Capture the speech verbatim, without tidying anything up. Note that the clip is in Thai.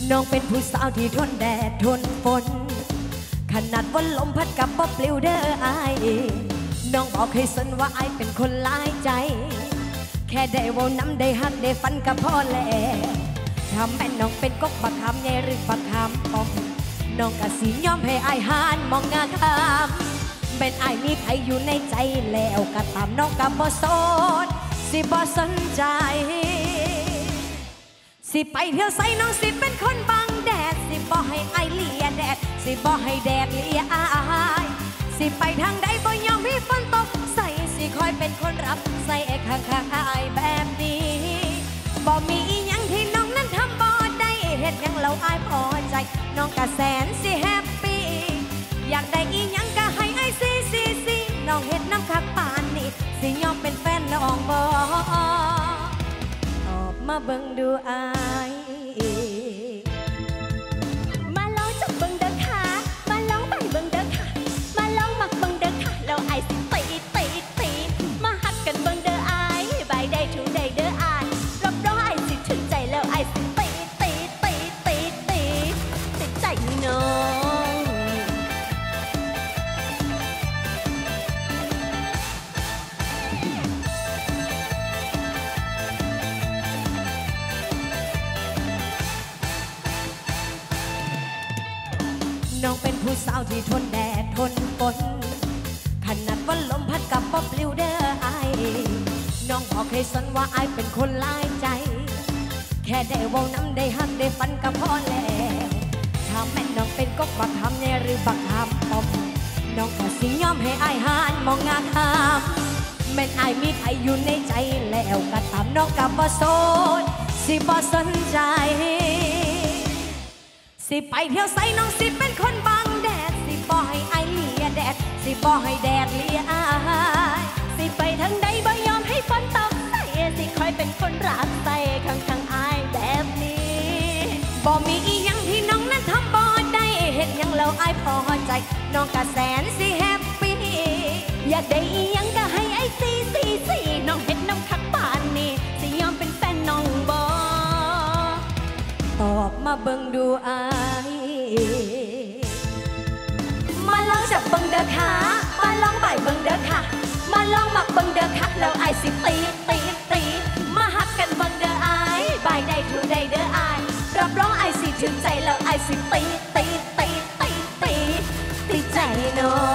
น้องเป็นผู้สาวที่ทนแดดทนฝนขนาดวันลมพัดกับบ่ปลิวเด้ออายน้องบอกให้สนว่าอายเป็นคนหลายใจแค่ได้เว้าน้ำได้หักได้ฟันกับพ่อแลทำแม่น้องเป็นกกบักคำใหญ่หรือบักคำปองน้องกะสิยอมให้อายหานมองงาคำเป็นอายมีใครอยู่ในใจแล้วก็ตามน้องกับบ่สนสิบ่สนใจสิไปเที่ยวไสน้องสิเป็นคนบังแดดสิบ่ให้อายเลียแดดสิบ่ให้แดดเลียอายสิไปทางใดบ่ยอมให้ฝนตกใส่สิคอยเป็นคนรับใส่ข้างๆอายแบบนี้บ่มีอีหยังที่น้องนั้นทำบ่ได้เฮ็ดหยังเราอายพอใจน้องก็แสนสิแฮปปี้อยากได้อีหยังก็ให้อายสิสิสิน้องเฮ็ดน้ำคักปานนี้สิยอมเป็นแฟนน้องบ่มาเบิ่งดูอายมาลองจับเบิ่งเด้อค่ะมาลองไปเบิ่งเด้อค่ะมาลองมักเบิ่งเด้อค่ะแล้วไอ้สิตีตีตีมาหัดกันเบิ่งเด้ออายบายได้ถูได้เด้ออายรับรองไอ้สิถึงใจแล้วไอ้สิตีตีตีตีตีติดใจน้องน้องเป็นผู้สาวที่ทนแดดทนฝนขนาดวันลมพัดกับบ่ปลิวเด้ออายน้องบอกให้สนว่าอายเป็นคนหลายใจแค่ได้เว้าน้ำได้หักได้ฟันกับพ่อแล้วถ้าแม่น้องเป็นกกบักคำเนี่ยหรือบักคำปอมน้องก็สิยอมให้อายหานมองงาคำแม่นอายมีใครอยู่ในใจแล้วก็ตามน้องกับบ่สนสิบ่สนใจสิไปเที่ยวไสน้องสิเป็นคนบังแดดสิบ่ให้อายเลียแดดสิบ่ให้แดดเลียอายสิไปทางใดบ่ยอมให้ฝนตกใส่สิคอยเป็นคนรักใส่ข้างข้างอายแบบนี้บ่มีอีหยังที่น้องนั้นทำบ่ได้เฮ็ดหยังแล้วอายพอใจน้องก็แสนสิแฮปปี้อยากได้อีหยังก็ให้ไอ้สิสิสิน้องเฮ็ดน้ำคักปานนี้สิยอมเป็นแฟนน้องบ่ตอบมาเบิ่งดูอายมาลองจับเบิ่งเด้อค่ะมาลองไปเบิ่งเด้อค่ะมาลองมักเบิ่งเด้อค่ะแล้วไอ้สิตีตีตีมาหักกันเบิ่งเด้ออายบายได้ถูได้เด้ออายรับรองไอ้สิถึงใจแล้วไอ้สิตีตีตีตีตีตีใจน้อง